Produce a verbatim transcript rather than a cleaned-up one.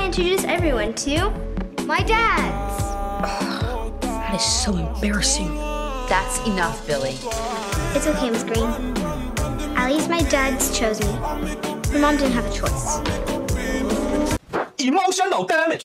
I introduce everyone to my dads. Ugh, that is so embarrassing. That's enough, Billy. It's okay, Miss Green. At least my dads chose me. My mom didn't have a choice. Emotional damage.